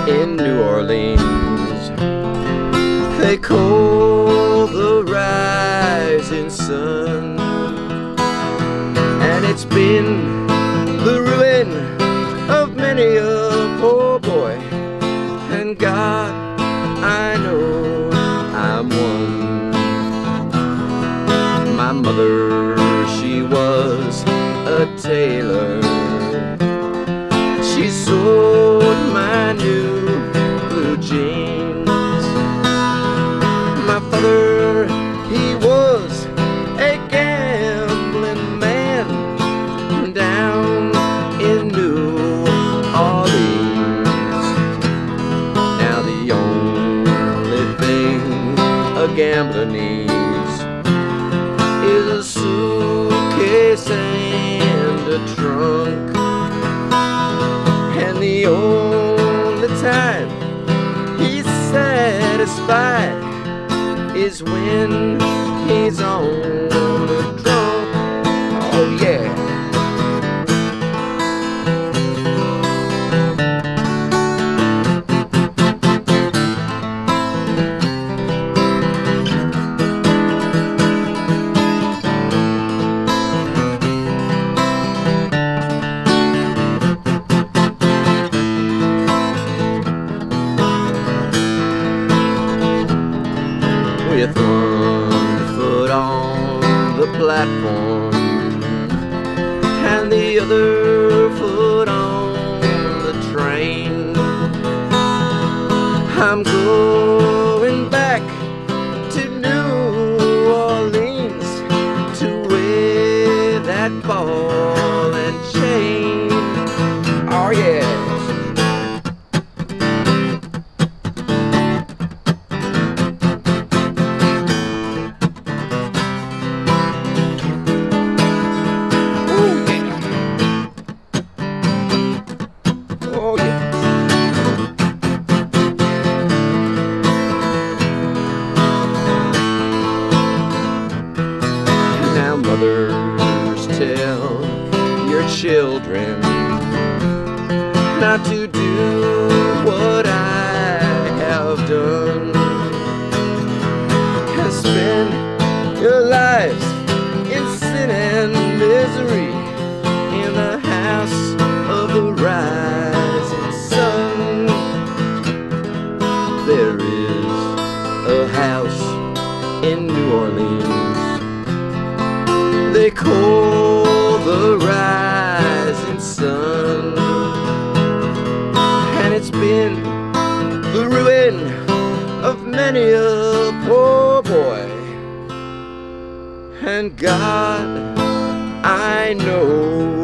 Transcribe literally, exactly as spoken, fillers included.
in New Orleans. They call the rising sun, and it's been the ruin of many a poor boy. And God, I know I'm one. My mother, she was a tailor. She sewed my new blue jeans. My father, he was a gambling man down in New Orleans. Now the only thing a gambler needs is a suitcase and a trunk. And the only time he's satisfied is when he's on a drunk. Oh yeah. With one foot on the platform and the other foot on the train, I'm going back to New Orleans to wear that ball and chain. Oh yeah. Oh yeah. Now mothers, tell your children not to do what I have done, and spend your lives in sin and misery in the house of the rising sun. There is a house in New Orleans they call the rising sun, and it's been the ruin of many a poor boy. And God, I know